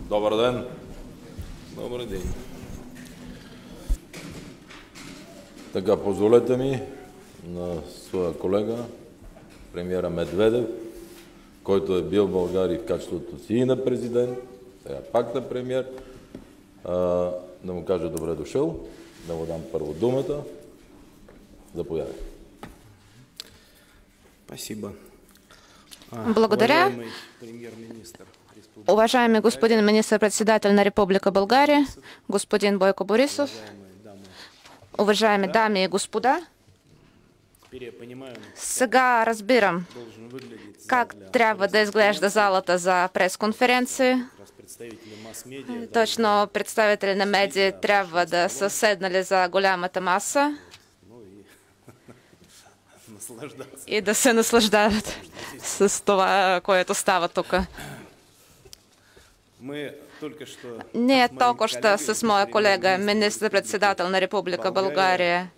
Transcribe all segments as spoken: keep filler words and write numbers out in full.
Добър ден. Добър ден. Така, позволете ми на своя колега, премиера Медведев, който е бил в България в качеството си и на президент, сега пак на премиер, да му кажа добре дошъл, да му дам първо думата. Заповядай. Спасибо. Благодаря. Уважаемый господин министр-председатель на Республика България, господин Бойко Борисов, уважаемые дамы и господа, сега разбирам как трябва да изглежда залата за пресконференция. Точно представители на медии трябва да са седнали за голямата маса и да се наслаждават с това, което става тук. Ние толкова що с моя колега, министър-председател на Република България,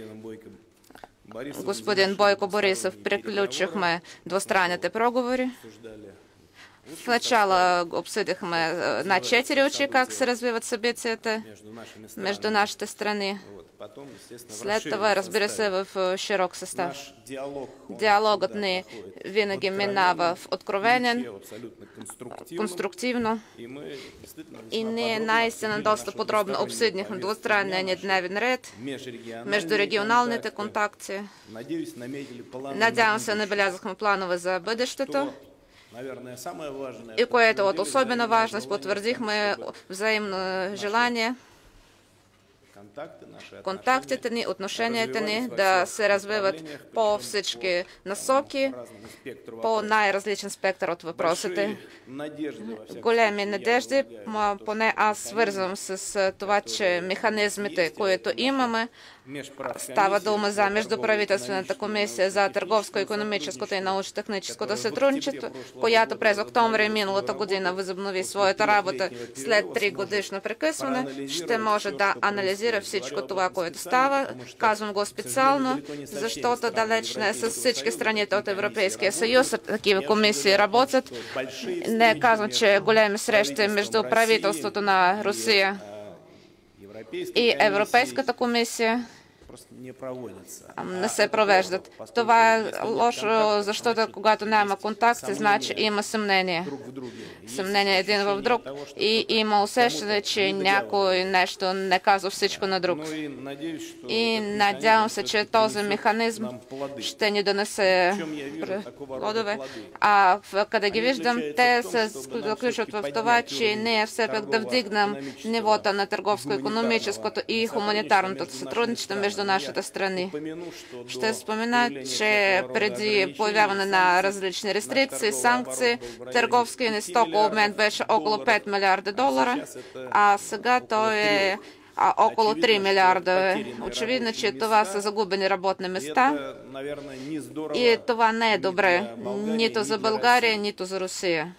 господин Бойко Борисов, приключихме двустранните преговори. В начало обсъдихме на четири очи как се развиват събитията между нашите страни. След това, разбира се, в широк състав. Диалогът ни винаги минава в откровенен, конструктивно. И ние наистина доста подробно обсъдихме двустранния ни дневен ред, между регионалните контакти. Надявам се, набелязахме планове за бъдещето. И което от особена важност, потвърдихме взаимно желание контактите ни, отношенията ни да се развиват по всички насоки, по най-различен спектър от въпросите. Големи надежди, поне аз свързвам с това, че механизмите, които имаме, става дума за Междуправителствената комисия за търговско-икономическото и научно-техническото сътрудничество, която през октомври миналата година възобнови своята работа след три годишно прекъсване, ще може да анализира всичко това, което става. Казвам го специално, защото далеч не с всички страните от Европейския съюз такива комисии работят. Не казвам, че големи срещи между правителството на Русия и Европейската комисия не се провеждат. Това е лошо, защото когато няма контакт, се значи има съмнение. Съмнение един в друг и има усещане, че някой нещо не казва всичко на друг. И надявам се, че този механизъм ще ни донесе плодове. А къде ги виждам, те се заключват в това, че ние все пак да вдигнем нивото на търговско-икономическото и хуманитарното сътрудничество между нашите страни. Ще спомена, че преди появяване на различни рестрикции, санкции, търговския ни стокообмен беше около пет милиарда долара, а сега той е около три милиарда. Очевидно, че това са загубени работни места и това не е добре нито за България, нито за Русия.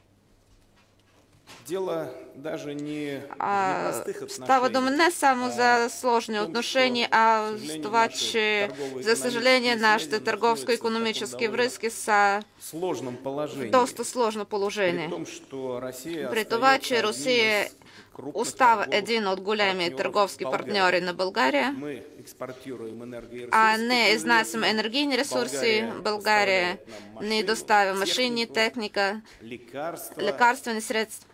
А, става дума не само за сложни отношения, а за това, че, за съжаление, нашите търговско-икономически връзки са в доста сложно положение. При това, че Русия остава един от големи търговски партньори на България, а не изнасяме енергийни ресурси. България не доставя машини, техника, лекарствени средства.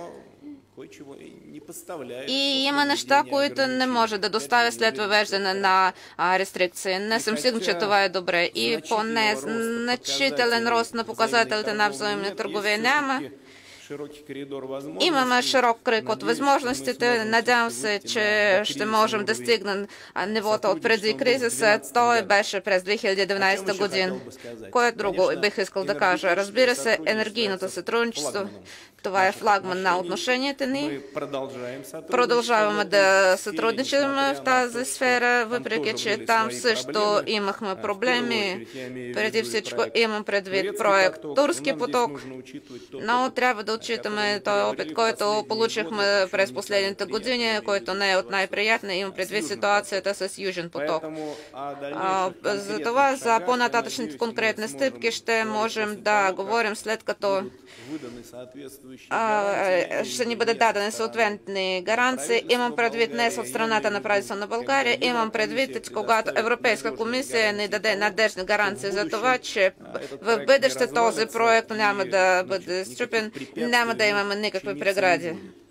И има неща, които не може да доставя след въвеждане на рестрикции. Не съм сигурен, че това е добре. И поне значителен рост на показателите на взаимна търговия няма. Имаме широк кръг от възможностите. Надявам се, че ще можем да стигнем нивото от преди кризиса. Той беше през две хиляди и деветнадесета година. Кое друго бих искал да кажа? Разбира се, енергийното сътрудничество. Това е флагман на отношенията ни. Продължаваме да сътрудничим в тази сфера, въпреки че там също имахме проблеми. Преди всичко имам предвид проект Турски поток, но трябва да отчитаме този опит, който получихме през последните години, който не е от най-приятна. Имам предвид ситуацията с Южен поток. За това, за по-нататъчните конкретни стъпки ще можем да говорим след като ще ни бъдат дадени съответни гаранции. Имам предвид днес от страната на правителството на България, имам предвид, когато Европейска комисия ни даде надежни гаранции за това, че в бъдеще този проект няма да бъде счупен, няма да имаме никакви прегради.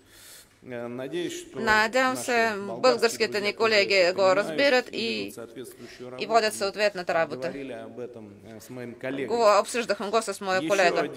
Надявам се, българските ни колеги го разбират и, и водят съответната работа. Го обсъждахме го с моя колега.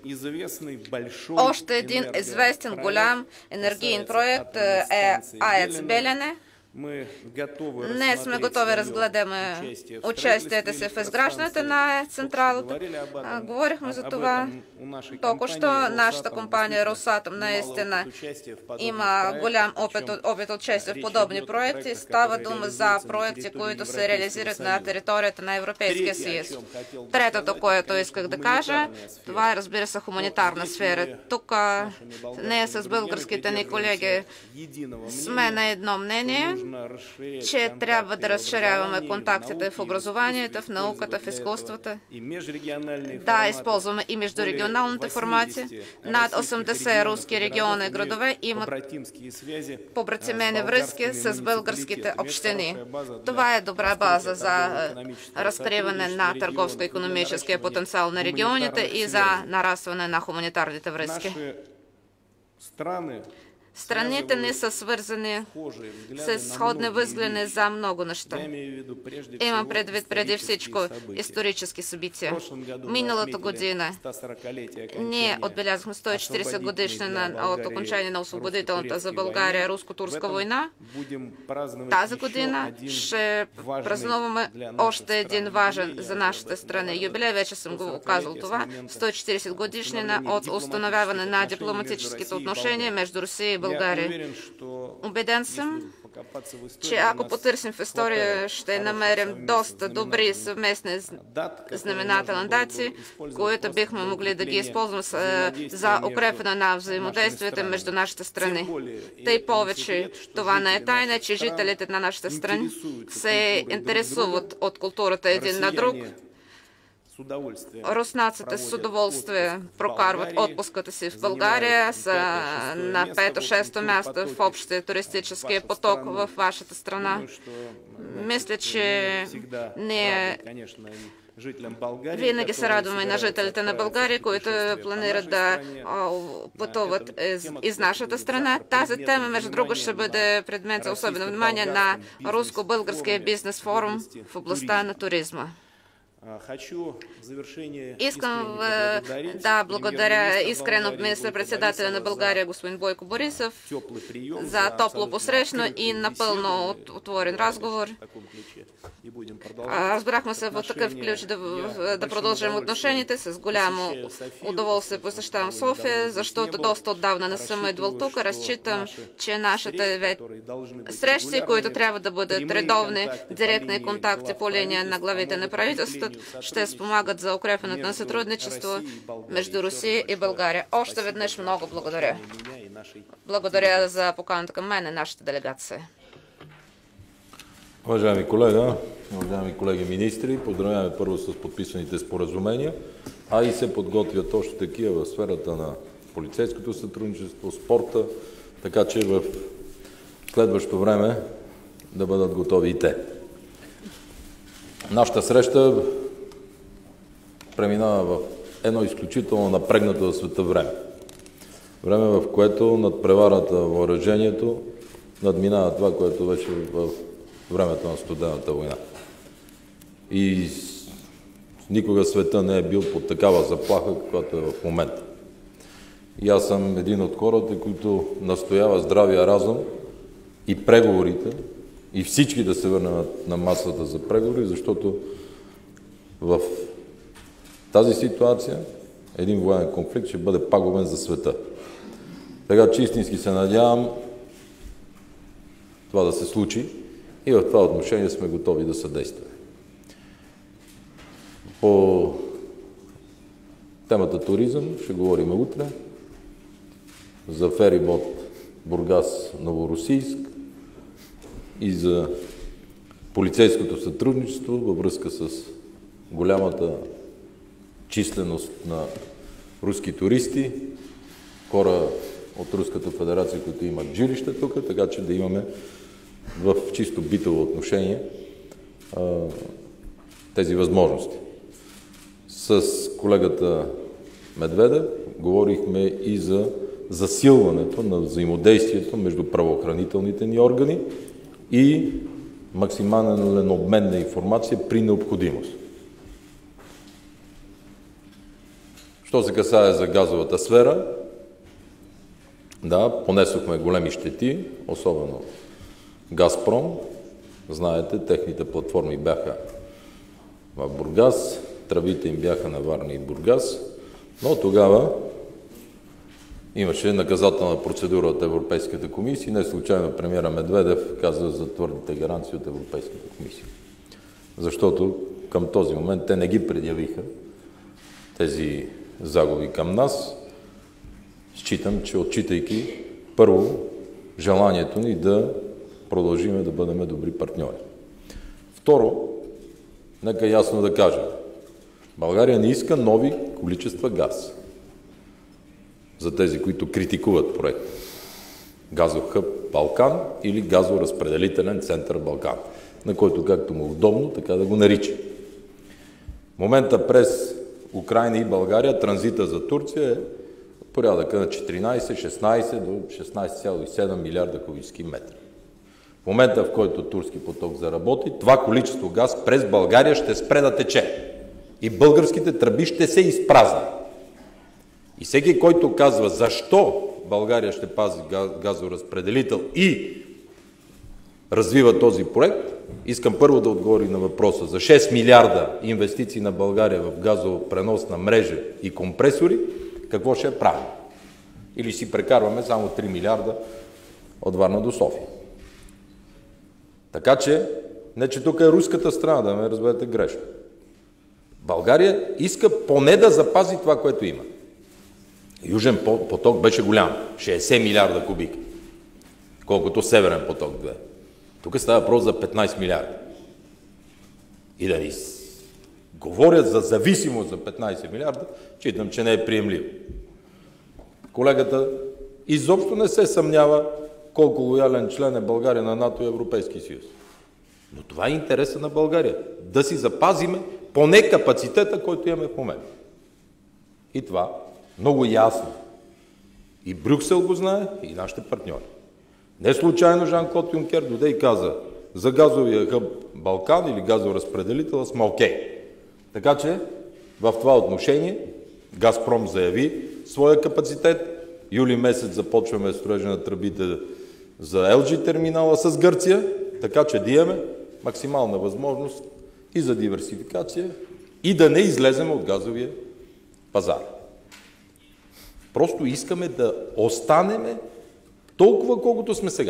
Още един известен голям енергиен проект е АЕЦ Белене. Днес сме готови да разгледаме участието си в изграждането на централата. Говорихме за това току-що. Нашата компания Росатом наистина има голям опит, опит от участие в подобни проекти. Става дума за проекти, които се реализират на територията на Европейския съюз. Третото, което исках да кажа, това е, разбира се, хуманитарна сфера. Тук не с българските ни колеги сме на едно мнение, че трябва да разширяваме контактите в образованието, в науката, в изкуствата. Да, използваме и междурегионалната формация. Над осемдесет руски региони и градове имат побратимени връзки с българските общини. Това е добра база за разкриване на търговско-икономическия потенциал на регионите и за нарастване на хуманитарните връзки. Страните ни са свързани с сходни възгледи за много неща. Имам предвид преди всичко исторически събития. Миналата година ние отбелязахме сто и четиридесет годишнина от окончание на освободителната за България руско-турска война. Тази година ще празнуваме още един важен за нашата страна юбилей. Вече съм го казал това. сто и четиридесет годишнина от установяване на дипломатическите отношения между Русия и България. Убеден съм, че ако потърсим в история, ще намерим доста добри съвместни знаменателни дати, които бихме могли да ги използваме за укрепване на взаимодействието между нашите страни. Тъй повече това не е тайна, че жителите на нашите страни се интересуват от културата един на друг. Руснаците с удоволствие прокарват отпуската си в България, са на пето-шесто място в общия туристически поток в вашата страна. Мисля, че ние винаги се радваме на жителите на България, които планират да пътуват из, из нашата страна. Тази тема, между другото, ще бъде предмет за особено внимание на Руско-българския бизнес форум в областта на туризма. Искам да благодаря искрено министър-председателя на България господин Бойко Борисов за топло посрещно и напълно отворен разговор. Разбрахме се в такъв ключ да, да продължим отношенията. С голямо удоволствие посещавам София, защото доста отдавна не съм идвал тук. Разчитам, че нашите срещи, които трябва да бъдат редовни, директни контакти по линия на главите на правителството, ще спомагат за укрепването на сътрудничество между Русия и България. Още веднъж много благодаря. Благодаря за поканата към мен и нашата делегация. Уважаеми колега, уважаеми колеги министри, поздравяваме първо с подписаните споразумения, а и се подготвят още такива в сферата на полицейското сътрудничество, спорта, така че в следващо време да бъдат готови и те. Нашата среща преминава в едно изключително напрегнато за света време. Време, в което над преварата въоръжението надминава това, което беше в времето на студената война. И никога света не е бил под такава заплаха, каквато е в момента. И аз съм един от хората, които настоява здравия разум и преговорите, и всички да се върнат на масата за преговори, защото в тази ситуация един военен конфликт ще бъде пагубен за света. Така че истински се надявам това да се случи и в това отношение сме готови да съдействаме. По темата туризъм ще говорим утре за ферибот Бургас-Новоросийск и за полицейското сътрудничество във връзка с голямата численост на руски туристи хора от Руската федерация, които имат жилища тук, така че да имаме в чисто битово отношение тези възможности. С колегата Медведев говорихме и за засилването на взаимодействието между правоохранителните ни органи и максимален обмен на информация при необходимост. Що се касае за газовата сфера, да, понесохме големи щети, особено Газпром. Знаете, техните платформи бяха в Бургас, тръбите им бяха на Варна и Бургас, но тогава имаше наказателна процедура от Европейската комисия. Не случайно премиера Медведев каза за твърдите гаранции от Европейската комисия. Защото към този момент те не ги предявиха тези загуби към нас. Считам, че отчитайки първо желанието ни да продължиме да бъдем добри партньори. Второ, нека ясно да кажем, България не иска нови количества газ. За тези, които критикуват проекта. Газов хъб Балкан или газоразпределителен център Балкан, на който както му удобно, така да го нарича. В момента през Украйна и България транзита за Турция е порядъка на четиринайсет шестнайсет до шестнайсет цяло и седем милиарда кубически метра. В момента, в който турски поток заработи, това количество газ през България ще спре да тече и българските тръби ще се изпразнат. И всеки, който казва защо България ще пази газоразпределител и развива този проект, искам първо да отговори на въпроса за шест милиарда инвестиции на България в газопреносна мрежа и компресори, какво ще правим? Или си прекарваме само три милиарда от Варна до София. Така че, не че тук е руската страна, да ме разберете грешно. България иска поне да запази това, което има. Южен поток беше голям, шейсет милиарда кубика, колкото Северен поток две. Тук става въпрос за петнайсет милиарда. И да ни говорят за зависимост за петнайсет милиарда, считам, че не е приемливо. Колегата изобщо не се съмнява колко лоялен член е България на НАТО и Европейски съюз. Но това е интереса на България. Да си запазиме поне капацитета, който имаме в момента. И това много ясно. И Брюксел го знае, и нашите партньори. Не случайно Жан-Клод Юнкер дойде и каза за газовия хъб Балкан или газоразпределител сме окей. Така че в това отношение Газпром заяви своя капацитет. Юли месец започваме строежа на тръбите за Ел Джи терминала с Гърция, така че да имаме максимална възможност и за диверсификация, и да не излезем от газовия пазар. Просто искаме да останеме толкова, колкото сме сега.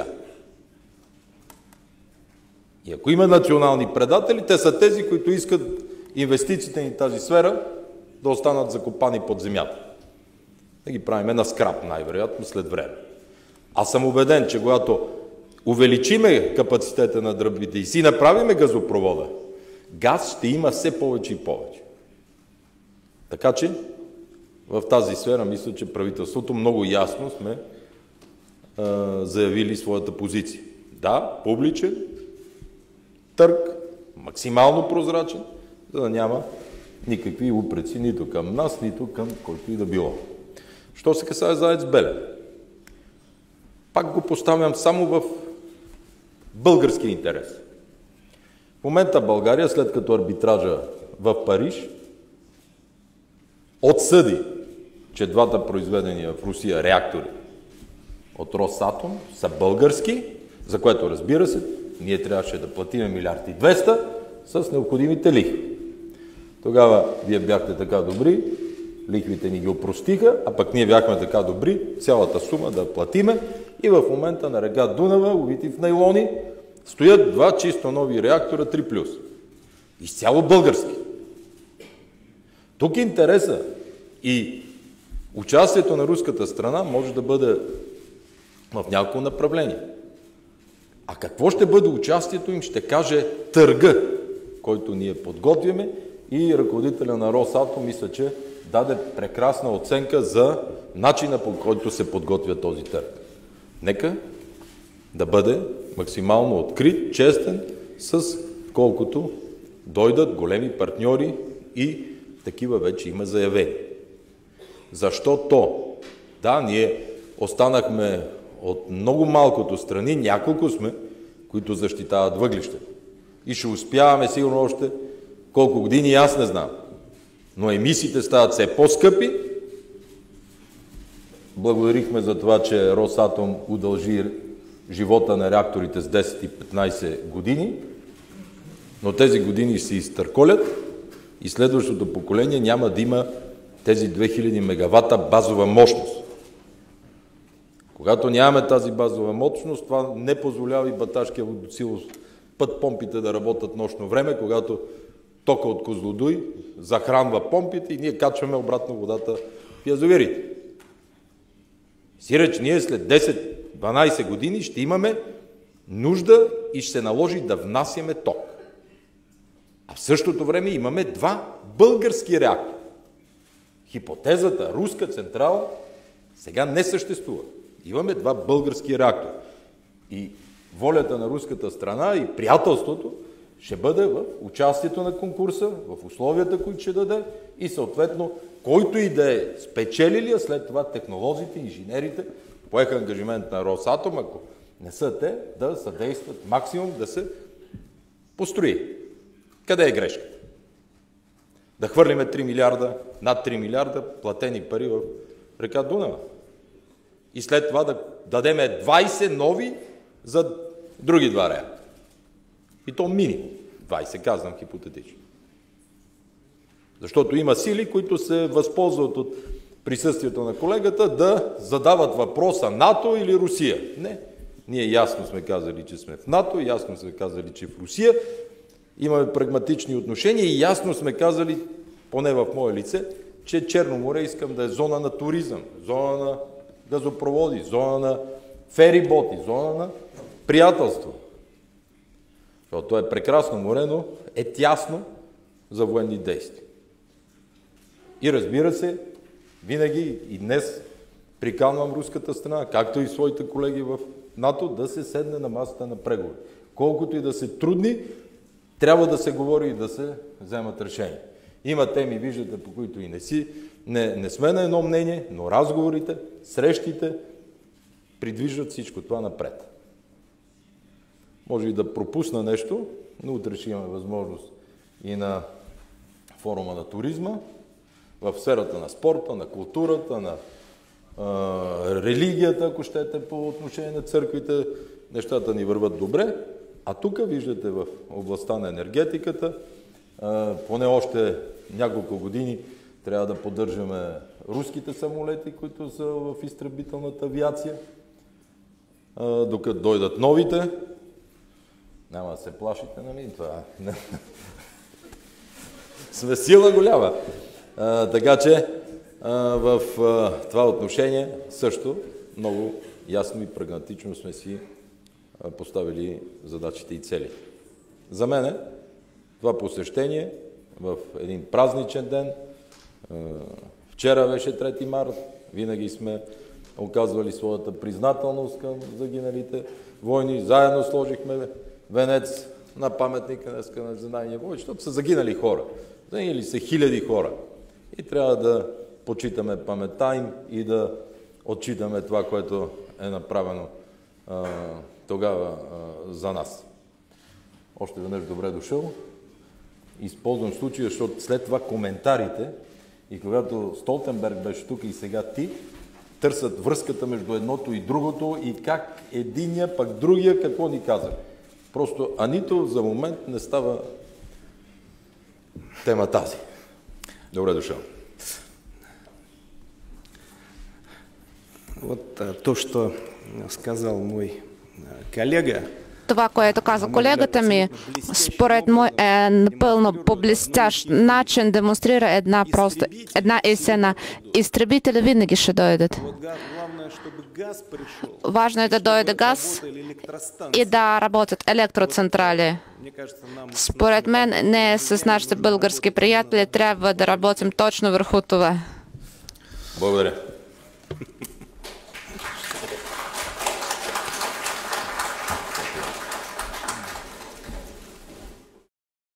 И ако има национални предатели, те са тези, които искат инвестициите ни в тази сфера да останат закопани под земята. Да ги правиме на скрап, най-вероятно, след време. Аз съм убеден, че когато увеличиме капацитета на тръбите и си направиме газопровода, газ ще има все повече и повече. Така че в тази сфера мисля, че правителството много ясно сме а, заявили своята позиция. Да, публичен търг, максимално прозрачен, за да няма никакви упреци нито към нас, нито към който и да било. Що се касае за АЕЦ Белене? Пак го поставям само в български интерес. В момента България, след като арбитража в Париж отсъди, че двата произведения в Русия реактори от Росатом са български, за което, разбира се, ние трябваше да платим милиард и двеста с необходимите лихви. Тогава вие бяхте така добри, лихвите ни ги опростиха, а пък ние бяхме така добри, цялата сума да платиме и в момента на река Дунава, увити в найлони, стоят два чисто нови реактора три плюс. Изцяло български. Тук интереса и участието на руската страна може да бъде в няколко направления. А какво ще бъде участието им, ще каже търга, който ние подготвяме, и ръководителя на Росатом, мисля, че даде прекрасна оценка за начина, по който се подготвя този търг. Нека да бъде максимално открит, честен, с колкото дойдат големи партньори и такива вече има заявени. Защо? Да, ние останахме от много малкото страни, няколко сме, които защитават въглища. И ще успяваме сигурно още колко години, аз не знам. Но емисиите стават все по-скъпи. Благодарихме за това, че Росатом удължи живота на реакторите с десет и петнайсет години, но тези години ще се изтърколят и следващото поколение няма да има тези две хиляди мегавата базова мощност. Когато нямаме тази базова мощност, това не позволява и Баташкия водосилов път помпите да работят нощно време, когато тока от Козлодуй захранва помпите и ние качваме обратно водата в язовирите. Сиреч, ние след десет-дванайсет години ще имаме нужда и ще се наложи да внасяме ток. А в същото време имаме два български реактора. Хипотезата руска централа сега не съществува. Имаме два български реактора. И волята на руската страна и приятелството ще бъде в участието на конкурса, в условията, които ще даде и съответно, който и да е спечелили, а след това технолозите, инженерите поеха ангажимент на Росатом, ако не са те, да съдействат максимум да се построи. Къде е грешката? Да хвърлиме три милиарда, над три милиарда платени пари в река Дунава. И след това да дадеме двайсет нови за други два реактора. И то минимум. двайсет, казвам хипотетично. Защото има сили, които се възползват от присъствието на колегата да задават въпроса НАТО или Русия. Не. Ние ясно сме казали, че сме в НАТО, ясно сме казали, че в Русия имаме прагматични отношения и ясно сме казали, поне в мое лице, че Черно море искам да е зона на туризъм, зона на газопроводи, зона на фериботи, зона на приятелство. Защото то е прекрасно море, но е тясно за военни действия. И разбира се, винаги и днес приканвам руската страна, както и своите колеги в НАТО, да се седне на масата на преговори. Колкото и да се трудни, трябва да се говори и да се вземат решения. Има теми, виждате, по които и не си, не, не сме на едно мнение, но разговорите, срещите придвижват всичко това напред. Може и да пропусна нещо, но утре ще имаме възможност и на форума на туризма, в сферата на спорта, на културата, на а, религията, ако щете, по отношение на църквите, нещата ни върват добре. А тук, виждате, в областта на енергетиката, а, поне още няколко години трябва да поддържаме руските самолети, които са в изтребителната авиация, а, докато дойдат новите. Няма да се плашите, нали? Това сме сила голяма. А, така че а, в а, това отношение също много ясно и прагматично сме си а, поставили задачите и цели. За мен това посещение в един празничен ден, а, вчера беше трети март, винаги сме оказвали своята признателност към загиналите войни, заедно сложихме венец на паметника днеска на Знайния вой, защото са загинали хора. Загинали са хиляди хора. И трябва да почитаме паметта им и да отчитаме това, което е направено а, тогава а, за нас. Още веднъж добре дошъл. Използвам случая, защото след това коментарите и когато Столтенберг беше тук и сега ти, търсят връзката между едното и другото и как единия, пък другия, какво ни каза. Просто, а нито за момент не става тема тази. Добре дошъл. Вот то, что сказал мой коллега. Това, което каза колегата ми, според мой е напълно по блестящ начин демонстрира една проста, една истина. Изтребители винаги ще дойдат. Важно е да дойде газ и да работят електроцентрали. Според мен, не с нашите български приятели трябва да работим точно върху това. Благодаря.